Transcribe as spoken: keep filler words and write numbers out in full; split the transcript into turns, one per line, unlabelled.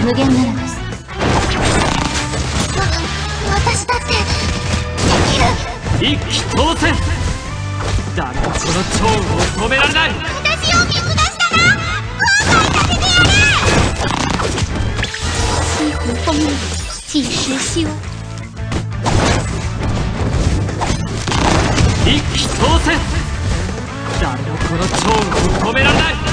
無限なのです。
わ私だってできる。
一気当選。誰もこの趙雲を止められない。
私を見下したら後悔させてやる。西湖风雨几时休？
一気当選。誰もこの趙雲を止められない。